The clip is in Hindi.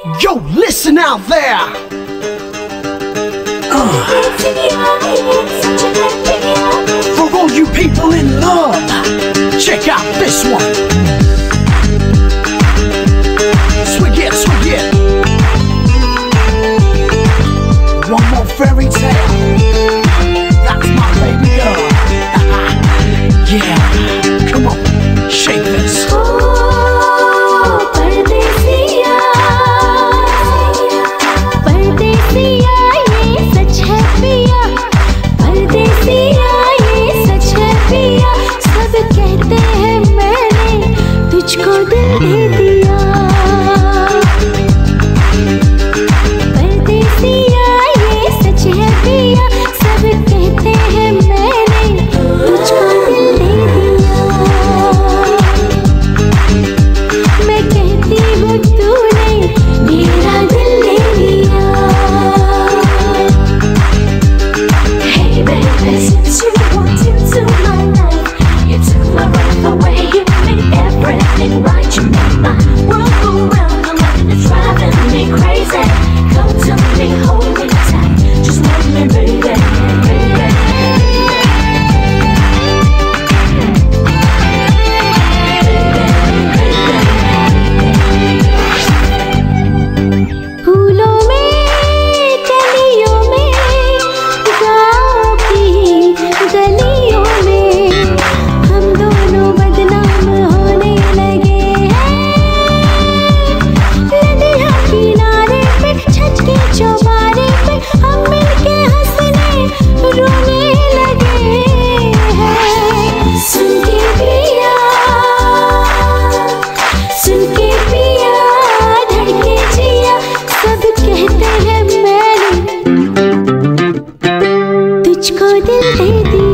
Yo, listen out there. For all you people in love, check out this one. Swig it, swig it. One more fairy tale. That's my baby girl. Yeah, come on, shake this. परदेसिया, परदेसिया ये सच है पिया, परदेसिया ये सच है पिया। सब कहते हैं मैंने तुझको दिल दे दिया। परदेसिया ये सच है पिया, सब कहते हैं मैंने तुझको दिल दे दिया। मैं कहती हूँ तूने मेरा दिल ले लिया। Hey baby, since you walked into my life, you took my breath away, you made everything right. You made my world go round, I'm loving it's driving me crazy. Come to me, hold me tight, just let me baby. फूलों में, कलियों में, गाँव की गलियों में हम दोनों बदनाम होने लगे हैं। नदिया किनारे पे, छत के चौबारे पे हम मिलके हंसने रोने लगे हैं। सुन के पिया, सुन के पिया, धड़के जिया। सब कहते हैं मैंने तुझको दिल दे दिया।